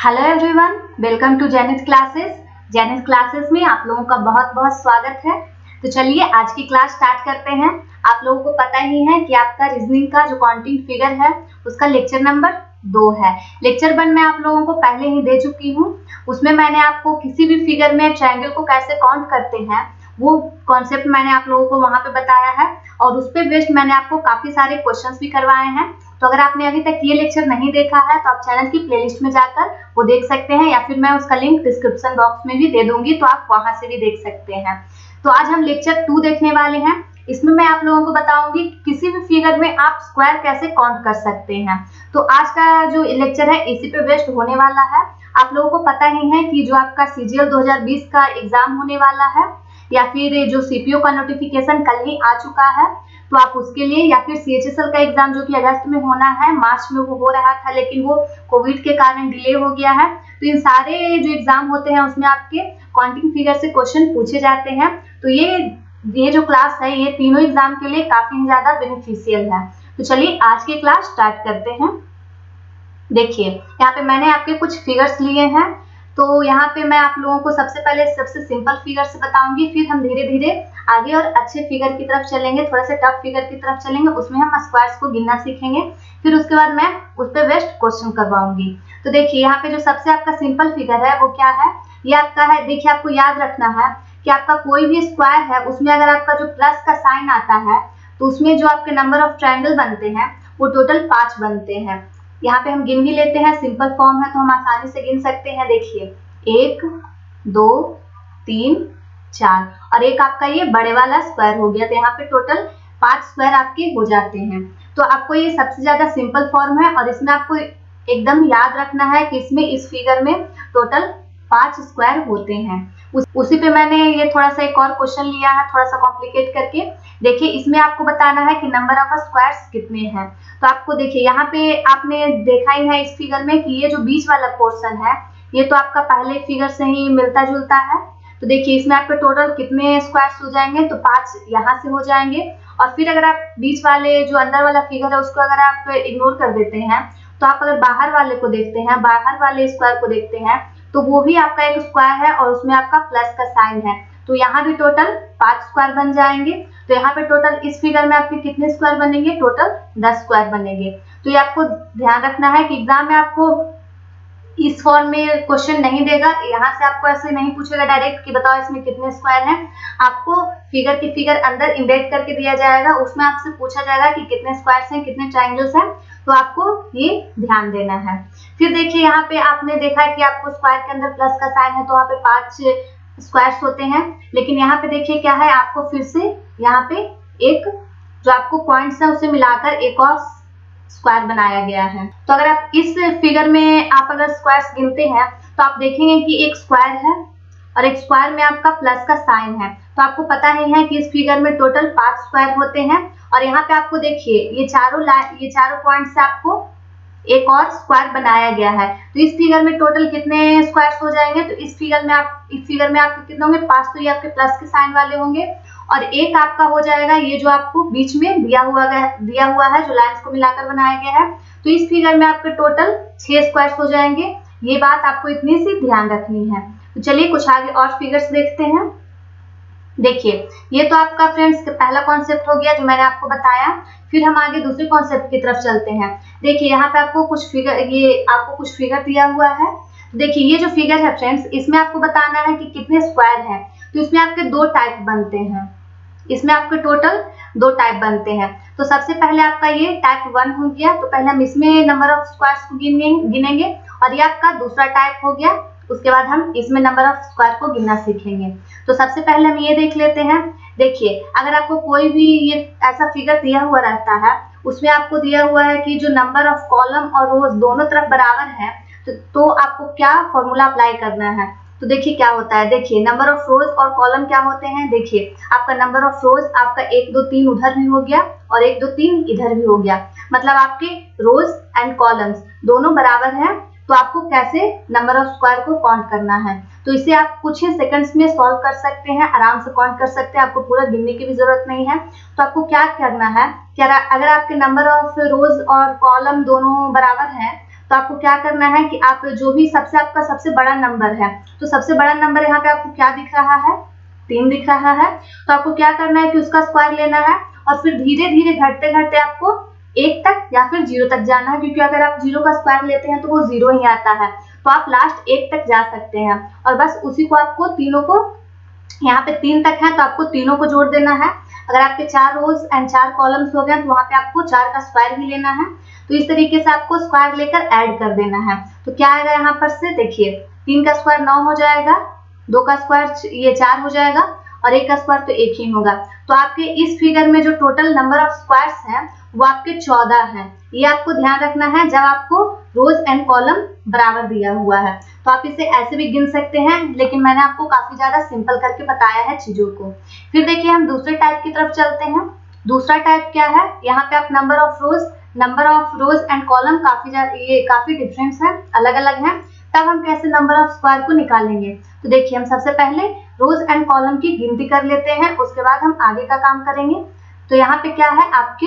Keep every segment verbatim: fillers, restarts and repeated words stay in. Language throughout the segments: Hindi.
Hello everyone, welcome to Zenith classes. Zenith classes में आप लोगों का बहुत बहुत स्वागत है। तो चलिए आज की क्लास स्टार्ट करते हैं। आप लोगों को पता ही है कि आपका रीजनिंग का जो काउंटिंग फिगर है उसका लेक्चर नंबर दो है। लेक्चर वन में आप लोगों को पहले ही दे चुकी हूँ। उसमें मैंने आपको किसी भी फिगर में ट्रायंगल को कैसे काउंट करते हैं वो कॉन्सेप्ट मैंने आप लोगों को वहां पे बताया है और उस पे बेस्ड मैंने आपको काफी सारे क्वेश्चंस भी करवाए हैं। तो अगर आपने अभी तक ये लेक्चर नहीं देखा है तो आप चैनल की प्लेलिस्ट में जाकर वो देख सकते हैं या फिर मैं उसका लिंक डिस्क्रिप्शन बॉक्स में भी दे दूंगी, तो आप वहां से भी देख सकते हैं। तो आज हम लेक्चर टू देखने वाले हैं। इसमें मैं आप लोगों को बताऊंगी किसी भी फिगर में आप स्क्वायर कैसे काउंट कर सकते हैं। तो आज का जो लेक्चर है इसी पे बेस्ड होने वाला है। आप लोगों को पता ही है कि जो आपका सीजीएल दो हज़ार बीस का एग्जाम होने वाला है या फिर जो सीपीओ का नोटिफिकेशन कल ही आ चुका है, तो आप उसके लिए या फिर सीएचएसएल का एग्जाम जो कि अगस्त में होना है, मार्च में वो हो रहा था लेकिन वो कोविड के कारण डिले हो गया है। तो इन सारे जो एग्जाम होते हैं उसमें आपके काउंटिंग फिगर से क्वेश्चन पूछे जाते हैं। तो ये ये जो क्लास है ये तीनों एग्जाम के लिए काफी ज्यादा बेनिफिशियल है। तो चलिए आज की क्लास स्टार्ट करते हैं। देखिए यहाँ पे मैंने आपके कुछ फिगर्स लिए हैं। तो यहाँ पे मैं आप लोगों को सबसे पहले सबसे सिंपल फिगर से बताऊंगी, फिर हम धीरे धीरे आगे और अच्छे फिगर की तरफ चलेंगे, थोड़ा सा टफ फिगर की तरफ चलेंगे, उसमें हम स्क्वायर्स को गिनना सीखेंगे। फिर उसके बाद मैं उस पर बेस्ट क्वेश्चन करवाऊंगी। तो देखिए यहाँ पे जो सबसे आपका सिंपल फिगर है वो क्या है, ये आपका है। देखिए आपको याद रखना है कि आपका कोई भी स्क्वायर है उसमें अगर आपका जो प्लस का साइन आता है तो उसमें जो आपके नंबर ऑफ ट्रायंगल बनते हैं वो टोटल पांच बनते हैं। यहाँ पे हम गिन भी लेते हैं, सिंपल फॉर्म है तो हम आसानी से गिन सकते हैं। देखिए एक, दो, तीन, चार और एक आपका ये बड़े वाला स्क्वायर हो गया। तो यहाँ पे टोटल पांच स्क्वायर आपके हो जाते हैं। तो आपको ये सबसे ज्यादा सिंपल फॉर्म है और इसमें आपको एकदम याद रखना है कि इसमें इस फिगर में टोटल पांच स्क्वायर होते हैं। उस, उसी पे मैंने ये थोड़ा सा एक और क्वेश्चन लिया है, थोड़ा सा कॉम्प्लिकेट करके। देखिए इसमें आपको बताना है कि नंबर ऑफ स्क्वायर्स कितने हैं। तो आपको देखिए यहाँ पे आपने देखा ही है इस फिगर में कि ये जो बीच वाला पोर्शन है ये तो आपका पहले फिगर से ही मिलता जुलता है। तो देखिए इसमें आपके टोटल कितने स्क्वायर्स हो जाएंगे, तो पांच यहाँ से हो जाएंगे। और फिर अगर आप बीच वाले जो अंदर वाला फिगर है उसको अगर आप इग्नोर कर देते हैं तो आप अगर बाहर वाले को देखते हैं, बाहर वाले स्क्वायर को देखते हैं तो वो भी आपका एक स्क्वायर है और उसमें आपका प्लस का साइन है। तो यहाँ भी टोटल पांच स्क्वायर बन जाएंगे। तो यहाँ पे टोटल इस फिगर में आपके कितने स्क्वायर बनेंगे, टोटल दस स्क्वायर बनेंगे। तो ये आपको ध्यान रखना है कि एग्जाम में आपको इस फॉर्म में क्वेश्चन नहीं देगा, यहाँ से आपको ऐसे नहीं पूछेगा डायरेक्ट कि बताओ इसमें कितने स्क्वायर हैं। आपको फिगर की फिगर अंदर इंडेट करके दिया जाएगा, उसमें आपसे पूछा जाएगा कि कितने स्क्वायर्स हैं, कितने ट्रायंगल्स हैं। तो आपको ये ध्यान देना है। फिर देखिए यहाँ पे आपने देखा कि आपको स्क्वायर के अंदर प्लस का साइन है तो वहाँ पे पांच स्क्वायर्स होते हैं। लेकिन यहाँ पे देखिए क्या है, आपको फिर से यहाँ पे एक जो आपको पॉइंट्स है उसे मिलाकर एक और स्क्वायर बनाया गया है। तो अगर आप इस फिगर में आप अगर स्क्वायर्स गिनते हैं तो आप देखेंगे कि एक स्क्वायर है और एक स्क्वायर में आपका प्लस का साइन है। तो आपको पता ही है कि इस फिगर में टोटल पांच स्क्वायर होते हैं। और यहाँ पे आपको देखिए ये चारों ये चारों पॉइंट से आपको एक और स्क्वायर बनाया गया है। तो इस फिगर में टोटल कितने स्क्वायर्स हो जाएंगे, तो इस फिगर में आप इस फिगर में आपके कितने होंगे, पांच। तो ये आपके प्लस के साइन वाले होंगे और एक आपका हो जाएगा ये जो आपको बीच में दिया हुआ दिया हुआ है, जो लाइंस को मिलाकर बनाया गया है। तो इस फिगर में आपके टोटल छह स्क्वायर्स हो जाएंगे। ये बात आपको इतनी सी ध्यान रखनी है। तो चलिए कुछ आगे और फिगर्स देखते हैं। देखिए ये तो आपका फ्रेंड्स पहला कॉन्सेप्ट हो गया जो मैंने आपको बताया। फिर हम आगे दूसरे कॉन्सेप्ट की तरफ चलते हैं। देखिए यहाँ पे आपको कुछ फिगर ये आपको कुछ फिगर दिया हुआ है। देखिए ये जो फिगर है फ्रेंड्स इसमें आपको बताना है कि कितने स्क्वायर हैं। तो इसमें आपके दो टाइप बनते हैं, इसमें आपके टोटल दो टाइप बनते हैं। तो सबसे पहले आपका ये टाइप वन हो गया, तो पहले हम इसमें नंबर ऑफ स्क्वायर्स को गिनेंगे और ये आपका दूसरा टाइप हो गया। उसके बाद हम इसमें नंबर ऑफ स्क्वायर को गिनना सीखेंगे। तो सबसे पहले हम ये देख लेते हैं। देखिए अगर आपको कोई भी ये ऐसा फिगर दिया हुआ रहता है उसमें आपको दिया हुआ है कि जो नंबर ऑफ कॉलम और रोज दोनों तरफ बराबर है तो, तो आपको क्या फॉर्मूला अप्लाई करना है। तो देखिए क्या होता है, देखिए नंबर ऑफ रोज और कॉलम क्या होते हैं। देखिए आपका नंबर ऑफ रोज आपका एक दो तीन उधर भी हो गया और एक दो तीन इधर भी हो गया, मतलब आपके रोज एंड कॉलम्स दोनों बराबर हैं। तो आपको कैसे नंबर ऑफ स्क्वायर को काउंट करना है, तो इसे आप कुछ ही सेकंड्स में सॉल्व कर सकते हैं, आराम से काउंट कर सकते हैं, आपको पूरा गिनने की भी जरूरत नहीं है। तो आपको क्या करना है कि अगर आपके नंबर ऑफ रोज और कॉलम दोनों बराबर हैं तो तो आपको क्या करना है कि आप जो भी सबसे आपका सबसे बड़ा नंबर है, तो सबसे बड़ा नंबर यहाँ पे आपको क्या दिख रहा है, तीन दिख रहा है। तो आपको क्या करना है कि उसका स्क्वायर लेना है और फिर धीरे धीरे घटते घटते आपको एक तक या फिर जीरो तक जाना है, क्योंकि अगर आप जीरो का स्क्वायर लेते हैं तो वो जीरो ही आता है। तो आप लास्ट एक तक जा सकते हैं और बस उसी को आपको तीनों को, यहाँ पे तीन तक है तो आपको तीनों को जोड़ देना है। अगर आपके चार रोज एंड चार कॉलम्स हो गए तो वहाँ पे आपको चार का स्क्वायर ही लेना है। तो इस तरीके से आपको स्क्वायर लेकर ऐड कर देना है। तो क्या आएगा यहाँ पर से, देखिए तीन का स्क्वायर नौ हो जाएगा, दो का स्क्वायर ये चार हो जाएगा और एक का स्क्वायर तो एक ही होगा। तो आपके इस फिगर में जो टोटल नंबर ऑफ स्क्वायर्स हैं वो आपके चौदह हैं। ये आपको ध्यान रखना है जब आपको रोज एंड कॉलम बराबर दिया हुआ है। तो आप इसे ऐसे भी गिन सकते हैं, लेकिन मैंने आपको काफी ज्यादा सिंपल करके बताया है चीजों को। फिर देखिए हम दूसरे टाइप की तरफ चलते हैं। दूसरा टाइप क्या है, यहाँ पे आप number of rows number of rows and column काफी ये काफी डिफरेंस है, अलग अलग है। तब हम कैसे नंबर ऑफ स्क्वायर को निकालेंगे, तो देखिए हम सबसे पहले रोज एंड कॉलम की गिनती कर लेते हैं, उसके बाद हम आगे का काम करेंगे। तो यहाँ पे क्या है, आपके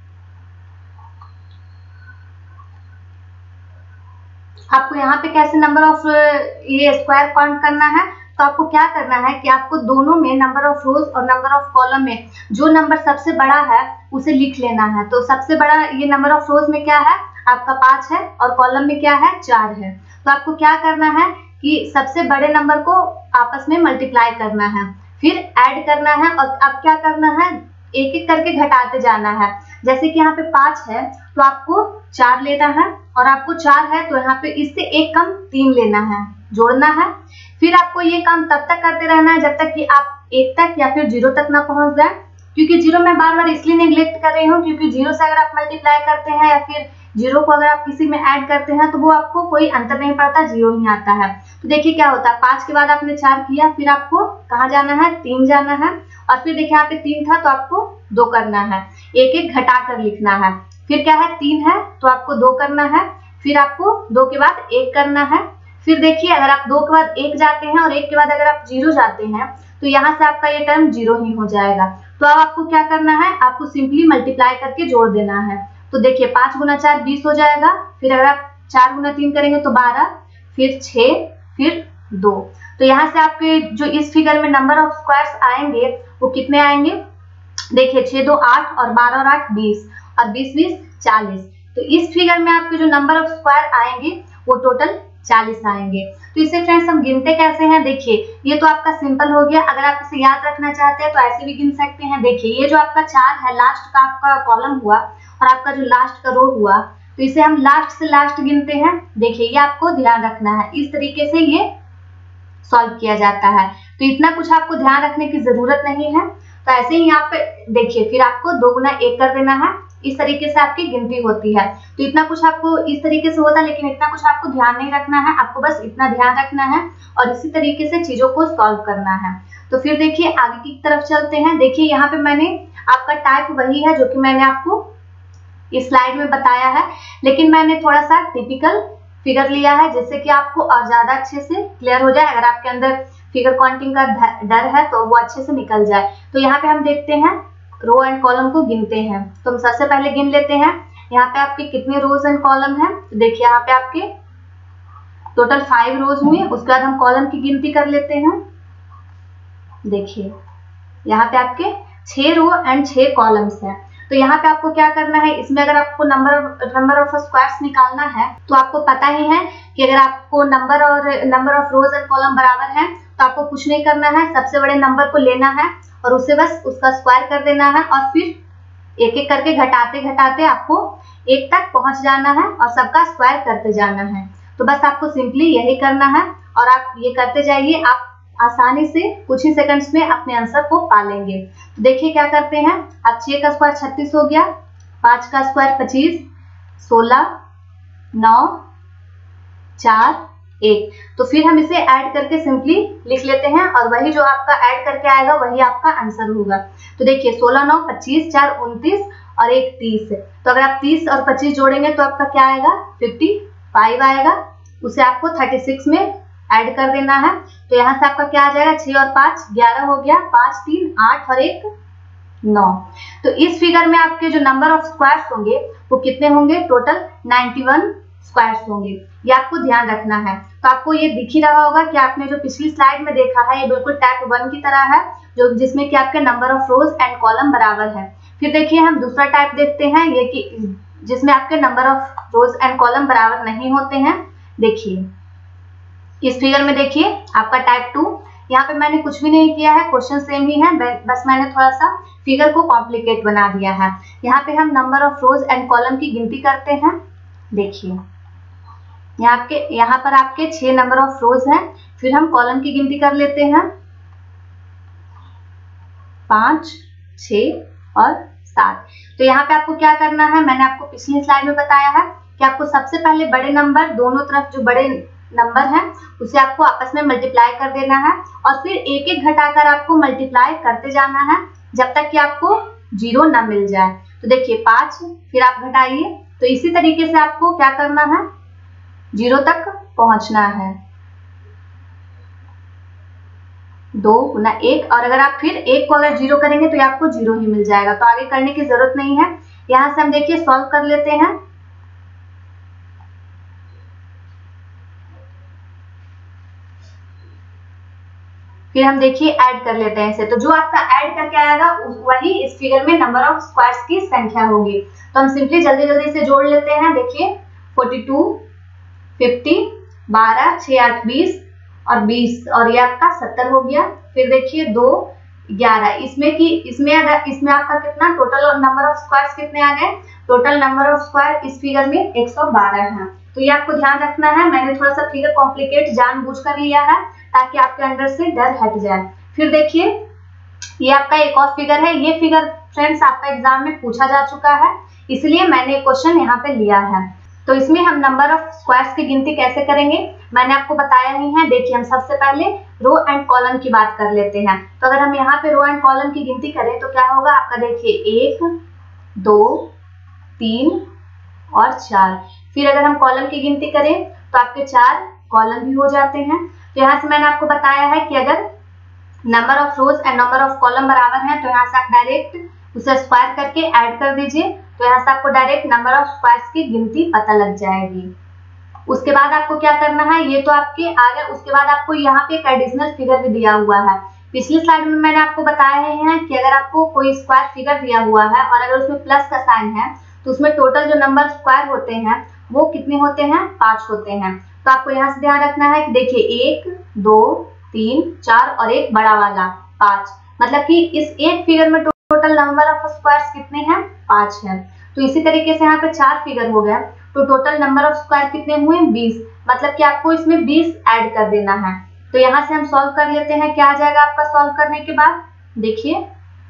आपको यहाँ पे कैसे नंबर ऑफ ये स्क्वायर काउंट करना है, तो आपको क्या करना है कि आपको दोनों में नंबर ऑफ रोज और नंबर ऑफ कॉलम में जो नंबर सबसे बड़ा है उसे लिख लेना है। तो सबसे बड़ा ये नंबर ऑफ रोज में क्या है आपका पांच है और कॉलम में क्या है चार है। तो आपको क्या करना है कि सबसे बड़े नंबर को आपस में मल्टीप्लाई करना है, फिर ऐड करना है और अब क्या करना है एक एक करके घटाते जाना है। जैसे कि यहाँ पे पांच है तो आपको चार लेना है और आपको चार है तो यहाँ पे इससे एक कम तीन लेना है, जोड़ना है। फिर आपको ये काम तब तक करते रहना है जब तक कि आप एक तक या फिर जीरो तक ना पहुंच जाए। क्योंकि जीरो मैं बार बार इसलिए नेग्लेक्ट कर रही हूँ क्योंकि जीरो से अगर आप मल्टीप्लाई करते हैं या फिर जीरो को अगर आप किसी में ऐड करते हैं तो वो आपको कोई अंतर नहीं पड़ता, जीरो ही आता है। तो देखिए क्या होता है, पांच के बाद आपने चार किया, फिर आपको कहाँ जाना है, तीन जाना है और फिर देखिए यहाँ पे तीन था तो आपको दो करना है, एक एक घटा कर लिखना है। फिर क्या है, तीन है तो आपको दो करना है, फिर आपको दो के बाद एक करना है। फिर देखिए अगर आप दो के बाद एक जाते हैं और एक के बाद अगर आप जीरो जाते हैं तो यहाँ से आपका ये टर्म जीरो ही हो जाएगा। तो अब आपको क्या करना है, आपको सिंपली मल्टीप्लाई करके जोड़ देना है। तो देखिए पांच गुना चार बीस हो जाएगा, फिर अगर आप चार गुना तीन करेंगे तो बारह, फिर छह, फिर दो। तो यहाँ से आपके जो इस फिगर में नंबर ऑफ स्क्वायर्स आएंगे वो कितने आएंगे, देखिए छह दो आठ और बारह और आठ बीस और बीस बीस चालीस। तो इस फिगर में आपके जो नंबर ऑफ स्क्वायर आएंगे वो टोटल चालीस आएंगे। तो इसे फ्रेंड्स हम गिनते कैसे हैं, देखिए ये तो आपका सिंपल हो गया। अगर आप इसे याद रखना चाहते हैं तो ऐसे भी गिन सकते हैं। देखिए ये जो आपका चार है लास्ट का आपका कॉलम हुआ और आपका जो लास्ट का रो हुआ, तो इसे हम लास्ट से लास्ट गिनते हैं। देखिए ये आपको ध्यान रखना है, इस तरीके से ये सॉल्व किया जाता है। तो इतना कुछ आपको ध्यान रखने की जरूरत नहीं है। तो ऐसे ही यहाँ पे देखिए फिर आपको दो गुना एक कर देना है, इस तरीके से आपकी गिनती होती है। तो इतना कुछ आपको इस तरीके से होता है, लेकिन इतना कुछ आपको ध्यान नहीं रखना है, आपको बस इतना ध्यान रखना है और इसी तरीके से चीजों को सॉल्व करना है। तो फिर देखिए आगे की तरफ चलते हैं। देखिए यहाँ पे मैंने आपका टाइप वही है जो कि मैंने आपको इस स्लाइड में बताया है, लेकिन मैंने थोड़ा सा टिपिकल फिगर लिया है जिससे कि आपको और ज्यादा अच्छे से क्लियर हो जाए। अगर आपके अंदर फिगर काउंटिंग का डर है तो वो अच्छे से निकल जाए। तो यहाँ पे हम देखते हैं रो एंड कॉलम को गिनते हैं। तो हम सबसे पहले गिन लेते हैं यहाँ पे आपके कितने रोज एंड कॉलम है। तो देखिए यहाँ पे आपके टोटल फाइव रोज हुए। उसके बाद हम कॉलम की गिनती कर लेते हैं। देखिए यहाँ पे आपके छह रो एंड छह कॉलम्स हैं। तो यहाँ पे आपको क्या करना है, इसमें अगर आपको नंबर नंबर ऑफ स्क्वायर्स निकालना है तो आपको पता ही है कि अगर आपको नंबर और number of rows and column बराबर है तो आपको कुछ नहीं करना है, सबसे बड़े नंबर को लेना है और उसे बस उसका स्क्वायर कर देना है और फिर एक एक करके घटाते घटाते आपको एक तक पहुंच जाना है और सबका स्क्वायर करते जाना है। तो बस आपको सिंपली यही करना है और आप ये करते जाइए, आप आसानी से कुछ ही सेकंड्स में अपने आंसर को पा लेंगे। तो देखिए क्या करते हैं, अब छह का स्क्वायर छत्तीस हो गया, पांच का स्क्वायर पच्चीस, सोलह, नौ, चार, एक। तो फिर हम इसे ऐड करके सिंपली लिख लेते हैं और वही जो आपका ऐड करके आएगा वही आपका आंसर होगा। तो देखिए सोलह नौ पच्चीस, चार उनतीस और एक तीस। तो अगर आप तीस और पच्चीस जोड़ेंगे तो आपका क्या आएगा, पचपन आएगा। उसे आपको छत्तीस में ऐड कर देना है। तो यहाँ से आपका क्या आ जाएगा, छह और पांच ग्यारह हो गया, पांच तीन आठ और एक नौ। तो इस फिगर में आपके जो नंबर ऑफ स्क्वायर्स होंगे वो कितने होंगे, टोटल इक्यानवे स्क्वायर्स होंगे, ये आपको ध्यान रखना है। तो आपको ये दिख ही रहा होगा कि आपने जो पिछली स्लाइड में देखा है ये बिल्कुल टाइप वन की तरह है, जो जिसमें कि आपके number of rows and column बराबर है। फिर देखिए हम दूसरा टाइप देखते हैं, ये कि जिसमें आपके number of rows and column बराबर नहीं होते हैं। देखिए इस फिगर में देखिए आपका टाइप टू, यहाँ पे मैंने कुछ भी नहीं किया है, क्वेश्चन सेम ही है, बस मैंने थोड़ा सा फिगर को कॉम्प्लिकेट बना दिया है। यहाँ पे हम number of rows and column की गिनती करते हैं। देखिए यहाँ आपके यहाँ पर आपके छह नंबर ऑफ रोज हैं, फिर हम कॉलम की गिनती कर लेते हैं, पांच, छ और सात। तो यहाँ पे आपको क्या करना है, मैंने आपको पिछली स्लाइड में बताया है कि आपको सबसे पहले बड़े नंबर दोनों तरफ जो बड़े नंबर है उसे आपको आपस में मल्टीप्लाई कर देना है और फिर एक एक घटाकर आपको मल्टीप्लाई करते जाना है जब तक कि आपको जीरो ना मिल जाए। तो देखिए पांच, फिर आप घटाइए, तो इसी तरीके से आपको क्या करना है, जीरो तक पहुंचना है। दो गुना एक, और अगर आप फिर एक को अगर जीरो करेंगे तो आपको जीरो ही मिल जाएगा, तो आगे करने की जरूरत नहीं है। यहां से हम देखिए सॉल्व कर लेते हैं। फिर हम देखिए ऐड कर लेते हैं इसे, तो जो आपका ऐड करके आएगा वही इस फिगर में नंबर ऑफ स्क्वायर्स की संख्या होगी। तो हम सिंपली जल्दी जल्दी से जोड़ लेते हैं। देखिए बयालीस, पचास, बारह, छह, आठ, बीस और बीस, और ये आपका सत्तर हो गया। फिर देखिए दो, ग्यारह, इसमें की इसमें अगर इसमें आपका कितना टोटल नंबर ऑफ स्क्वायर्स कितने आ गए, टोटल नंबर ऑफ स्क्वायर इस फिगर में एक सौ बारह है। तो ये आपको ध्यान रखना है, मैंने थोड़ा सा फिगर कॉम्प्लिकेट जानबूझ कर लिया है ताकि आपके अंदर से डर हट जाए। फिर देखिए ये आपका एक और फिगर है, ये फिगर फ्रेंड्स आपका एग्जाम में पूछा जा चुका है, इसलिए मैंने क्वेश्चन यहाँ पे लिया है। तो इसमें हम नंबर ऑफ स्क्वायर्स की गिनती कैसे करेंगे मैंने आपको बताया ही है। देखिए हम सबसे पहले रो एंड कॉलम की बात कर लेते हैं। तो अगर हम यहाँ पे रो एंड कॉलम की गिनती करें तो क्या होगा आपका, देखिए एक, दो, तीन और चार। फिर अगर हम कॉलम की गिनती करें तो आपके चार कॉलम भी हो जाते हैं। तो यहाँ से मैंने आपको बताया है कि अगर number of rows and number of column बराबर है तो यहाँ से आप डायरेक्ट उसे स्क्वायर करके ऐड कर दीजिए, तो यहाँ से आपको डायरेक्ट नंबर ऑफ स्क्वायर्स की गिनती पता लग जाएगी। उसके बाद आपको क्या करना है, ये तो आपके आ गया। उसके बाद आपको यहाँ पे एक एडिशनल फिगर भी दिया हुआ है। पिछली स्लाइड में मैंने आपको बताया है कि अगर आपको कोई स्क्वायर फिगर दिया हुआ है और अगर उसमें प्लस का साइन है तो उसमें टोटल जो नंबर स्क्वायर होते हैं वो कितने होते हैं, पांच होते हैं। तो आपको यहाँ से ध्यान रखना है कि देखिए एक, दो, तीन, चार और एक बड़ा वाला पांच, मतलब कि इस एक फिगर में टोटल नंबर ऑफ स्क्वायर्स कितने हैं, पांच है। तो इसी तरीके से यहाँ पे चार फिगर हो गया, तो टोटल नंबर ऑफ स्क्वायर कितने हुए, बीस, मतलब कि आपको इसमें बीस ऐड कर देना है। तो यहाँ से हम सॉल्व कर लेते हैं, क्या आ जाएगा आपका सॉल्व करने के बाद, देखिए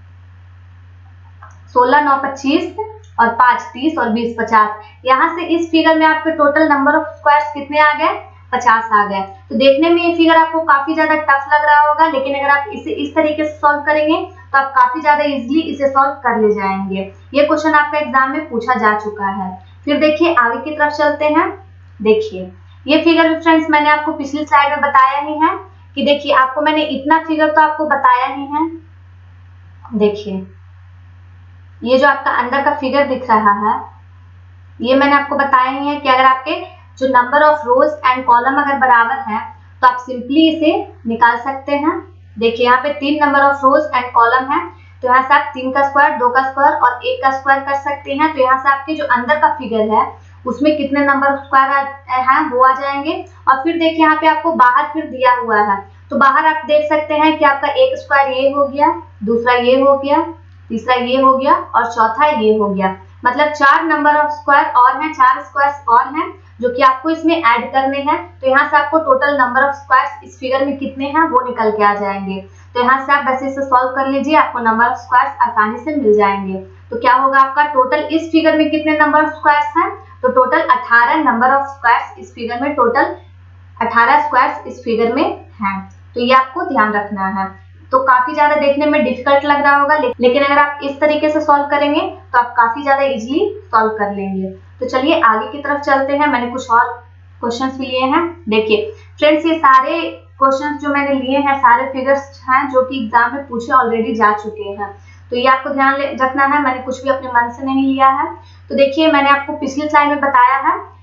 सोलह, नौ, पच्चीस और पांच, तीस और बीस, पचास। यहाँ से इस फिगर में आपके टोटल नंबर ऑफ स्क्वायर्स कितने आ गए, पचास आ गए। तो देखने में ये फिगर आपको काफी ज्यादा टफ लग रहा होगा, लेकिन अगर आप इसे इस तरीके से सॉल्व करेंगे तो आप काफी ज्यादा इजीली इसे सॉल्व कर ले जाएंगे। ये क्वेश्चन आपका एग्जाम में पूछा जा चुका है। फिर देखिए आगे की तरफ चलते हैं। देखिए ये फिगर फ्रेंड्स मैंने आपको पिछली स्लाइड में बताया ही है कि देखिए आपको मैंने इतना फिगर तो आपको बताया ही है। देखिए ये जो आपका अंदर का फिगर दिख रहा है ये मैंने आपको बताया ही है कि अगर आपके जो number of rows and column अगर बराबर है तो आप सिंपली इसे निकाल सकते हैं। देखिए यहाँ पे तीन number of rows and column है, तो यहाँ से आप तीन का स्क्वायर, दो का स्क्वायर और एक का स्क्वायर कर सकते हैं। तो यहाँ से आपके जो अंदर का फिगर है उसमें कितने नंबर ऑफ स्क्वायर है वो आ जाएंगे। और फिर देखिए यहाँ पे आपको बाहर फिर दिया हुआ है, तो बाहर आप देख सकते हैं कि आपका एक स्क्वायर ये हो गया, दूसरा ये हो गया, तीसरा ये हो गया और चौथा ये हो गया। मतलब चार नंबर ऑफ स्क्वायर और हैं, चार स्क्वायर्स और हैं जो कि आपको इसमें ऐड करने हैं। तो यहाँ से आपको टोटल नंबर ऑफ स्क्वायर्स इस फिगर में कितने हैं वो निकल के आ जाएंगे। तो यहाँ से आप बस इसे सॉल्व कर लीजिए, आपको नंबर ऑफ स्क्वायर्स आसानी से मिल जाएंगे। तो क्या होगा आपका टोटल इस फिगर में कितने नंबर ऑफ स्क्वायर्स हैं, तो टोटल अठारह नंबर ऑफ स्क्वायर्स इस फिगर में, टोटल अठारह स्क्वायर्स इस फिगर में हैं। तो ये आपको ध्यान रखना है। तो काफी ज्यादा देखने में डिफिकल्ट लग रहा होगा, लेकिन अगर आप इस तरीके से सॉल्व करेंगे तो आप काफी ज्यादा इजीली सॉल्व कर लेंगे। तो चलिए आगे की तरफ चलते हैं। मैंने कुछ और क्वेश्चंस भी लिए हैं। देखिए फ्रेंड्स ये सारे क्वेश्चंस जो मैंने लिए हैं सारे फिगर्स हैं जो कि एग्जाम में पूछे ऑलरेडी जा चुके हैं। तो ये आपको ध्यान रखना है, मैंने कुछ भी अपने मन से नहीं लिया है। तो देखिए मैंने आपको पिछली स्लाइड में बताया है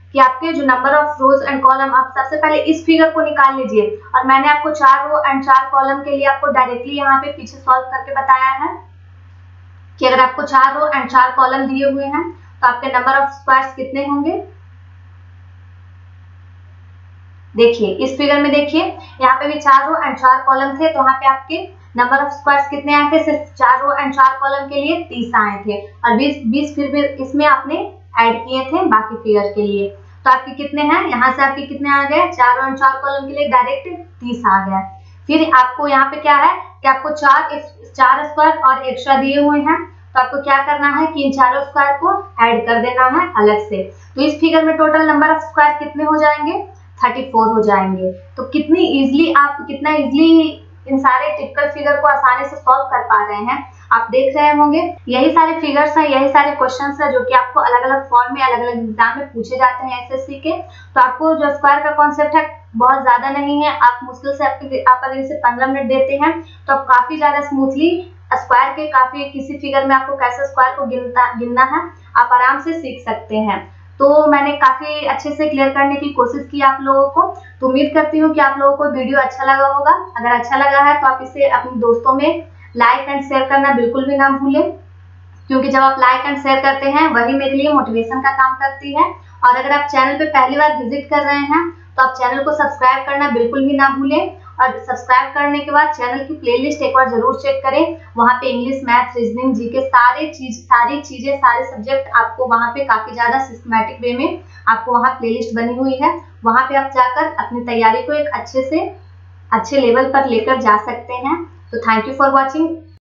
कि आपके जो number of rows and column, आप सबसे पहले इस फिगर को निकाल लीजिए। और मैंने आपको चार रो एंड चार कॉलम के लिए आपको डायरेक्टली यहाँ पे पीछे सॉल्व करके बताया है कि अगर आपको चार रो एंड चार कॉलम दिए हुए हैं तो आपके नंबर ऑफ स्क्वायर्स कितने होंगे। देखिए इस फिगर में, देखिए यहाँ पे भी चार रो एंड चार कॉलम थे, तो वहाँ पे आपके नंबर ऑफ स्क्वायर्स कितने आए थे, सिर्फ चार रो एंड चार कॉलम के लिए तीस आए थे, और बीस बीस फिर भी इसमें आपने ऐड किए थे बाकी फिगर के लिए। तो आपके कितने हैं, यहाँ से आपके कितने आ गए, चार रो एंड चार कॉलम के लिए डायरेक्ट तीस आ गया। फिर आपको यहाँ पे क्या है कि आपको चार चार स्क्वायर और एक्स्ट्रा दिए हुए हैं, तो आपको क्या करना है कि इन चारों स्क्वायर को ऐड कर देना है अलग से। तो इस फिगर में टोटल नंबर ऑफ स्क्वायर कितने हो जाएंगे, चौंतीस हो जाएंगे। तो कितनी इजीली आप कितना इजीली इन सारे टिपिकल फिगर को आसानी से सॉल्व कर पा रहे हैं, आप देख रहे होंगे। यही सारे फिगर्स हैं, यही सारे क्वेश्चंस हैं जो कि आपको अलग अलग फॉर्म में अलग अलग एग्जाम में पूछे जाते हैं एसएससी के। तो आपको जो स्क्वायर का कॉन्सेप्ट है बहुत ज्यादा नहीं है, आप मुश्किल से आपके आप अगर इसे पंद्रह मिनट देते हैं तो आप काफी ज्यादा स्मूथली स्क्वायर के काफी किसी फिगर में आपको कैसे स्क्वायर को गिनता गिनना है आप आराम से सीख सकते हैं। तो मैंने काफी अच्छे से क्लियर करने की कोशिश की आप लोगों को। तो उम्मीद करती हूँ कि आप लोगों को वीडियो अच्छा लगा होगा। अगर अच्छा लगा है तो आप इसे अपने दोस्तों में लाइक एंड शेयर करना बिल्कुल भी ना भूलें, क्योंकि जब आप लाइक एंड शेयर करते हैं वही मेरे लिए मोटिवेशन का काम करती है। और अगर आप चैनल पे पहली बार विजिट कर रहे हैं तो आप चैनल को सब्सक्राइब करना बिल्कुल भी ना भूलें। और सब्सक्राइब करने के बाद चैनल की प्लेलिस्ट एक बार जरूर चेक करें, वहाँ पे इंग्लिश, मैथ, रीजनिंग, जीके सारे चीज सारी चीजें सारे सब्जेक्ट आपको वहाँ पे काफी ज्यादा सिस्टमैटिक वे में आपको वहाँ प्लेलिस्ट बनी हुई है। वहाँ पे आप जाकर अपनी तैयारी को एक अच्छे से अच्छे लेवल पर लेकर जा सकते हैं। तो थैंक यू फॉर वॉचिंग।